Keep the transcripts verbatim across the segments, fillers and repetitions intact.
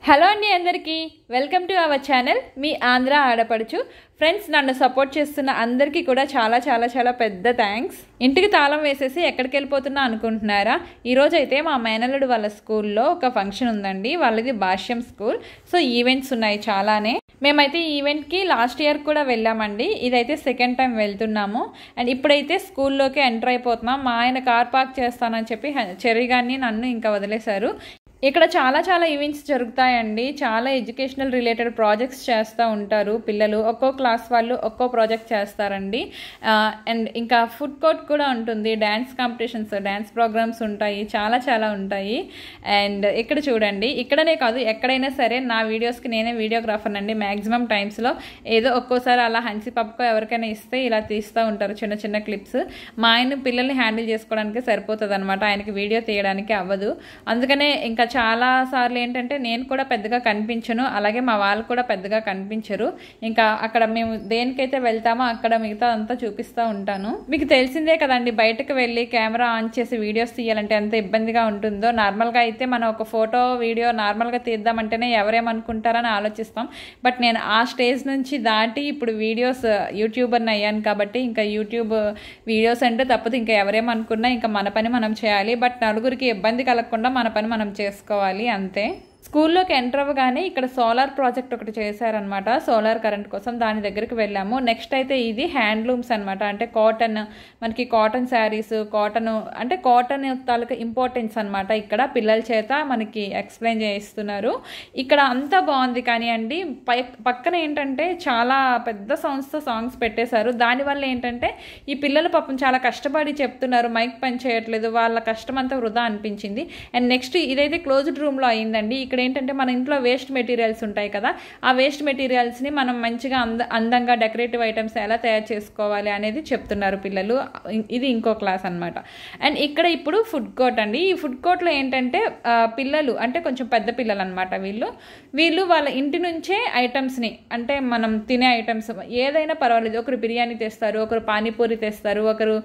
Hello అండి అందరికీ welcome to our channel మీ ఆంధ్ర ఆడపడుచు ఫ్రెండ్స్. నన్ను సపోర్ట్ చేస్తున్న అందరికీ కూడా చాలా చాలా చాలా పెద్ద థ్యాంక్స్. ఇంటికి తాళం వేసేసి ఎక్కడికి వెళ్ళిపోతున్నా అనుకుంటున్నారా? ఈరోజు అయితే మా మేనల్లుడు వాళ్ళ స్కూల్లో ఒక ఫంక్షన్ ఉందండి. వాళ్ళది భాష్యం స్కూల్. సో ఈవెంట్స్ ఉన్నాయి చాలానే. మేమైతే ఈ ఈవెంట్కి లాస్ట్ ఇయర్ కూడా వెళ్ళామండి. ఇదైతే సెకండ్ టైం వెళ్తున్నాము. అండ్ ఇప్పుడైతే స్కూల్లోకి ఎంటర్ అయిపోతున్నాం. మా ఆయన కార్ పార్క్ చేస్తానని చెప్పి చెర్రీ గారిని నన్ను ఇంకా వదిలేశారు. ఇక్కడ చాలా చాలా ఈవెంట్స్ జరుగుతాయండి. చాలా ఎడ్యుకేషనల్ రిలేటెడ్ ప్రాజెక్ట్స్ చేస్తూ ఉంటారు పిల్లలు. ఒక్కో క్లాస్ వాళ్ళు ఒక్కో ప్రాజెక్ట్ చేస్తారండి. అండ్ ఇంకా ఫుడ్ కోర్ట్ కూడా ఉంటుంది. డ్యాన్స్ కాంపిటీషన్స్, డ్యాన్స్ ప్రోగ్రామ్స్ ఉంటాయి, చాలా చాలా ఉంటాయి. అండ్ ఇక్కడ చూడండి, ఇక్కడనే కాదు ఎక్కడైనా సరే నా వీడియోస్కి నేనే వీడియోగ్రాఫర్ అండి. మ్యాక్సిమం టైమ్స్లో ఏదో ఒక్కోసారి అలా హన్సీ పప్పుకో ఎవరికైనా ఇస్తే ఇలా తీస్తూ ఉంటారు చిన్న చిన్న క్లిప్స్. మా ఆయన పిల్లల్ని హ్యాండిల్ చేసుకోవడానికి సరిపోతుంది అనమాట. ఆయనకి వీడియో తీయడానికి అవ్వదు. అందుకనే ఇంకా చాలా సార్లు ఏంటంటే నేను కూడా పెద్దగా కనిపించను, అలాగే మా వాళ్ళు కూడా పెద్దగా కనిపించరు. ఇంకా అక్కడ మేము దేనికైతే వెళ్తామో అక్కడ మిగతా అంతా చూపిస్తూ ఉంటాను. మీకు తెలిసిందే కదండి, బయటకు వెళ్ళి కెమెరా ఆన్ చేసి వీడియోస్ తీయాలంటే ఎంత ఇబ్బందిగా ఉంటుందో. నార్మల్గా అయితే మనం ఒక ఫోటో వీడియో నార్మల్గా తీద్దామంటేనే ఎవరేమనుకుంటారని ఆలోచిస్తాం. బట్ నేను ఆ స్టేజ్ నుంచి దాటి ఇప్పుడు వీడియోస్ యూట్యూబర్ని అయ్యాను కాబట్టి ఇంకా యూట్యూబ్ వీడియోస్ అంటే తప్పదు. ఇంకా ఎవరేమనుకున్నా ఇంకా మన పని మనం చేయాలి. బట్ నలుగురికి ఇబ్బంది కలగకుండా మన పని మనం చేసుకోవాలి అంతే. స్కూల్లోకి ఎంటర్ అవ్వగానే ఇక్కడ సోలార్ ప్రాజెక్ట్ ఒకటి చేశారనమాట, సోలార్ కరెంట్ కోసం. దాని దగ్గరికి వెళ్ళాము. నెక్స్ట్ అయితే ఇది హ్యాండ్లూమ్స్ అనమాట. అంటే కాటన్, మనకి కాటన్ శారీస్, కాటన్ అంటే కాటన్ తాలూకా ఇంపార్టెన్స్ అనమాట. ఇక్కడ పిల్లల చేత మనకి ఎక్స్ప్లెయిన్ చేయిస్తున్నారు. ఇక్కడ అంతా బాగుంది కానీ అండి పై పక్కన ఏంటంటే చాలా పెద్ద సౌండ్స్తో సాంగ్స్ పెట్టేశారు. దానివల్ల ఏంటంటే ఈ పిల్లలు పాపం చాలా కష్టపడి చెప్తున్నారు, మైక్ పని చేయట్లేదు, వాళ్ళ కష్టం అంతా వృధా అనిపించింది. అండ్ నెక్స్ట్ ఇదైతే క్లోజ్డ్ రూమ్లో అయిందండి. ఇక్కడ ఏంటంటే మన ఇంట్లో వేస్ట్ మెటీరియల్స్ ఉంటాయి కదా, ఆ వేస్ట్ మెటీరియల్స్ని మనం మంచిగా అంద అందంగా డెకరేటివ్ ఐటమ్స్ ఎలా తయారు చేసుకోవాలి అనేది చెప్తున్నారు పిల్లలు. ఇది ఇంకో క్లాస్ అనమాట. అండ్ ఇక్కడ ఇప్పుడు ఫుడ్ కోర్ట్ అండి. ఈ ఫుడ్ కోర్ట్లో ఏంటంటే పిల్లలు అంటే కొంచెం పెద్ద పిల్లలు అనమాట. వీళ్ళు వీళ్ళు వాళ్ళ ఇంటి నుంచే ఐటమ్స్ని, అంటే మనం తినే ఐటమ్స్ ఏదైనా పర్వాలేదు, ఒకరు బిర్యానీ తెస్తారు, ఒకరు పానీపూరి తెస్తారు, ఒకరు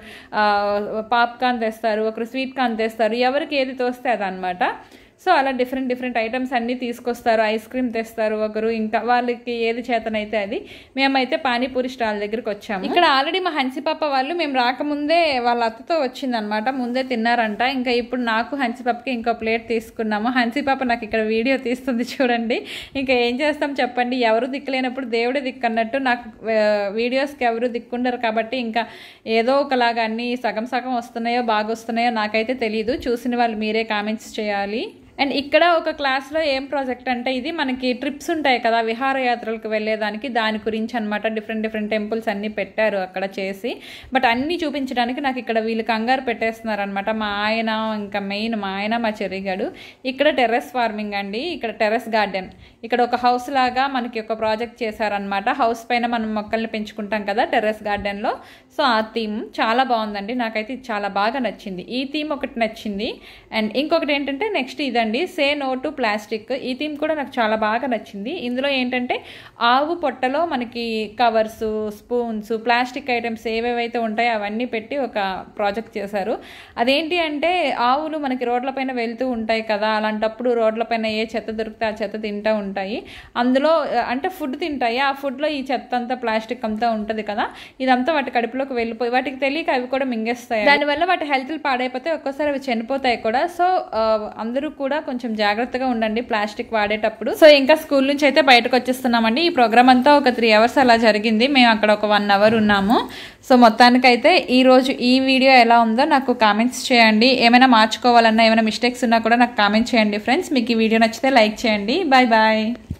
పాప్కార్న్ తెస్తారు, ఒకరు స్వీట్ కార్న్ తెస్తారు, ఎవరికి ఏది తోస్తే అదనమాట. సో అలా డిఫరెంట్ డిఫరెంట్ ఐటమ్స్ అన్నీ తీసుకొస్తారు. ఐస్ క్రీమ్ తెస్తారు ఒకరు, ఇంకా వాళ్ళకి ఏది చేతనైతే అది. మేమైతే పానీపూరి స్టాల్ దగ్గరికి వచ్చాము. ఇక్కడ ఆల్రెడీ మా హన్సీ పాప వాళ్ళు మేము రాకముందే వాళ్ళ అత్తతో వచ్చిందనమాట, ముందే తిన్నారంట. ఇంకా ఇప్పుడు నాకు హన్సీ పాపకి ఇంకో ప్లేట్ తీసుకున్నాము. హన్సీ పాప నాకు ఇక్కడ వీడియో తీస్తుంది చూడండి. ఇంకా ఏం చేస్తాం చెప్పండి, ఎవరు దిక్కులేనప్పుడు దేవుడే దిక్కు అన్నట్టు. నాకు వీడియోస్కి ఎవరు దిక్కుండరు కాబట్టి ఇంకా ఏదో ఒకలాగా అన్నీ సగం సగం వస్తున్నాయో బాగా వస్తున్నాయో నాకైతే తెలియదు. చూసిన వాళ్ళు మీరే కామెంట్స్ చేయాలి. అండ్ ఇక్కడ ఒక క్లాస్లో ఏం ప్రాజెక్ట్ అంటే ఇది మనకి ట్రిప్స్ ఉంటాయి కదా విహారయాత్రలకు వెళ్ళేదానికి, దాని గురించి అనమాట. డిఫరెంట్ డిఫరెంట్ టెంపుల్స్ అన్నీ పెట్టారు అక్కడ చేసి. బట్ అన్నీ చూపించడానికి నాకు ఇక్కడ వీళ్ళు కంగారు పెట్టేస్తున్నారు అనమాట. మా ఆయన ఇంకా మెయిన్ మా ఆయన మా చెర్రీగాడు. ఇక్కడ టెర్రస్ ఫార్మింగ్ అండి, ఇక్కడ టెర్రస్ గార్డెన్. ఇక్కడ ఒక హౌస్ లాగా మనకి ఒక ప్రాజెక్ట్ చేశారనమాట. హౌస్ పైన మనం మొక్కల్ని పెంచుకుంటాం కదా టెర్రస్ గార్డెన్లో. సో ఆ థీమ్ చాలా బాగుందండి, నాకైతే ఇది చాలా బాగా నచ్చింది. ఈ థీమ్ ఒకటి నచ్చింది. అండ్ ఇంకొకటి ఏంటంటే నెక్స్ట్ ఇదండి, సే నో టు ప్లాస్టిక్. ఈ థీమ్ కూడా నాకు చాలా బాగా నచ్చింది. ఇందులో ఏంటంటే ఆవు పొట్టలో మనకి కవర్స్, స్పూన్స్, ప్లాస్టిక్ ఐటమ్స్ ఏవేవైతే ఉంటాయో అవన్నీ పెట్టి ఒక ప్రాజెక్ట్ చేశారు. అదేంటి అంటే ఆవులు మనకి రోడ్లపైన వెళ్తూ ఉంటాయి కదా, అలాంటప్పుడు రోడ్లపైన ఏ చెత్త దొరికితే ఆ చెత్త తింటూ ఉంటాయి. అందులో అంటే ఫుడ్ తింటాయి, ఆ ఫుడ్లో ఈ చెత్త అంతా ప్లాస్టిక్ అంతా ఉంటుంది కదా, ఇదంతా వాటి కడుపులోకి వెళ్ళిపోయి వాటికి తెలియక అవి కూడా మింగేస్తాయి. దానివల్ల వాటి హెల్త్లు పాడైపోతే ఒక్కోసారి అవి చనిపోతాయి కూడా. సో అందరూ కూడా కొంచెం జాగ్రత్తగా ఉండండి ప్లాస్టిక్ వాడేటప్పుడు. సో ఇంకా స్కూల్ నుంచి అయితే బయటకు వచ్చేస్తున్నామండి. ఈ ప్రోగ్రామ్ అంతా ఒక త్రీ అవర్స్ అలా జరిగింది. మేము అక్కడ ఒక వన్ అవర్ ఉన్నాము. సో మొత్తానికైతే ఈరోజు ఈ వీడియో ఎలా ఉందో నాకు కామెంట్స్ చేయండి. ఏమైనా మార్చుకోవాలన్నా ఏమైనా మిస్టేక్స్ ఉన్నా కూడా నాకు కామెంట్ చేయండి ఫ్రెండ్స్. మీకు ఈ వీడియో నచ్చితే లైక్ చేయండి. Bye bye.